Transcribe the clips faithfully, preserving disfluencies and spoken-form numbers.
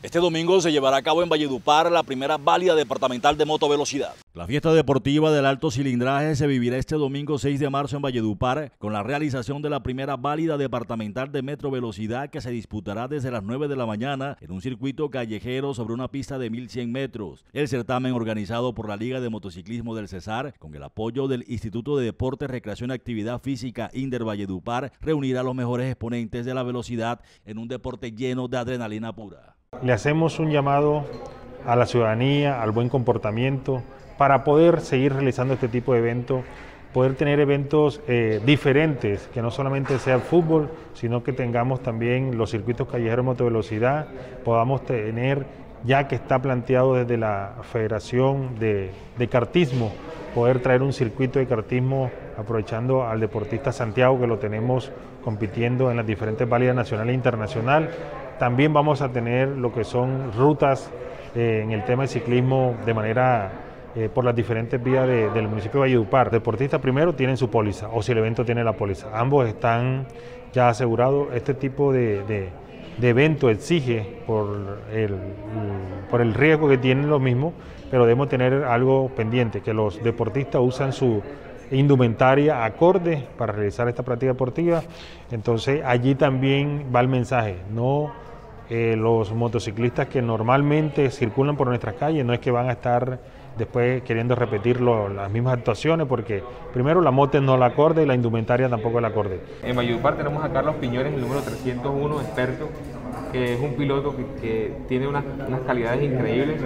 Este domingo se llevará a cabo en Valledupar la primera válida departamental de motovelocidad. La fiesta deportiva del alto cilindraje se vivirá este domingo seis de marzo en Valledupar con la realización de la primera válida departamental de metrovelocidad que se disputará desde las nueve de la mañana en un circuito callejero sobre una pista de mil cien metros. El certamen, organizado por la Liga de Motociclismo del Cesar con el apoyo del Instituto de Deporte, Recreación y Actividad Física Inder Valledupar, reunirá a los mejores exponentes de la velocidad en un deporte lleno de adrenalina pura. Le hacemos un llamado a la ciudadanía, al buen comportamiento, para poder seguir realizando este tipo de eventos, poder tener eventos eh, diferentes, que no solamente sea el fútbol, sino que tengamos también los circuitos callejeros de motovelocidad, podamos tener, ya que está planteado desde la Federación de, de Kartismo, poder traer un circuito de kartismo aprovechando al deportista Santiago, que lo tenemos compitiendo en las diferentes válidas nacional e internacional. También vamos a tener lo que son rutas eh, en el tema del ciclismo de manera eh, por las diferentes vías de, del municipio de Valledupar. Los deportistas primero tienen su póliza, o si el evento tiene la póliza. Ambos están ya asegurados. Este tipo de, de, de evento exige por el, por el riesgo que tienen los mismos, pero debemos tener algo pendiente, que los deportistas usan su indumentaria acorde para realizar esta práctica deportiva. Entonces allí también va el mensaje, no eh, los motociclistas que normalmente circulan por nuestras calles, no es que van a estar después queriendo repetir lo, las mismas actuaciones, porque primero la moto no la acorde y la indumentaria tampoco la acorde. En Valledupar tenemos a Carlos Piñones, el número trescientos uno, experto, que es un piloto que, que tiene unas, unas calidades increíbles,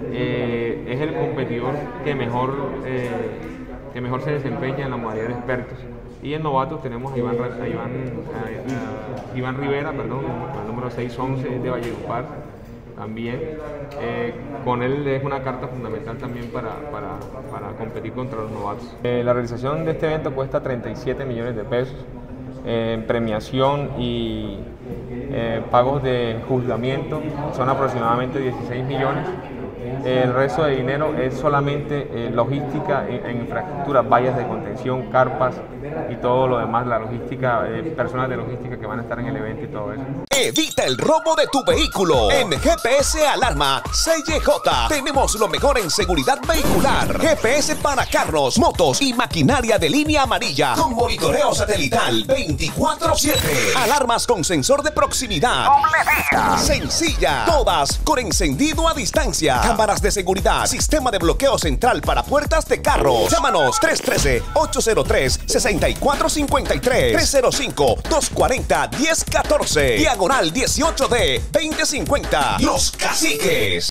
eh, es el competidor que mejor eh, que mejor se desempeña en la modalidad de expertos. Y en novatos tenemos a Iván, a Iván, a, a Iván Rivera, perdón, el número seiscientos once de Valledupar también. Eh, con él es una carta fundamental también para, para, para competir contra los novatos. Eh, la realización de este evento cuesta treinta y siete millones de pesos eh, en premiación y eh, pagos de juzgamiento, son aproximadamente dieciséis millones. El resto de dinero es solamente eh, logística en, en infraestructura, vallas de contención, carpas y todo lo demás, la logística, eh, personas de logística que van a estar en el evento y todo eso. Evita el robo de tu vehículo. En G P S Alarma C Y J tenemos lo mejor en seguridad vehicular. G P S para carros, motos y maquinaria de línea amarilla con monitoreo satelital veinticuatro siete. Alarmas con sensor de proximidad. Sencilla. Todas con encendido a distancia. Cámaras de seguridad. Sistema de bloqueo central para puertas de carros. Llámanos tres uno tres, ocho cero tres, seis cuatro cinco tres, tres cero cinco, dos cuatro cero, uno cero uno cuatro. Diagonal dieciocho D veinte cincuenta. Los Caciques.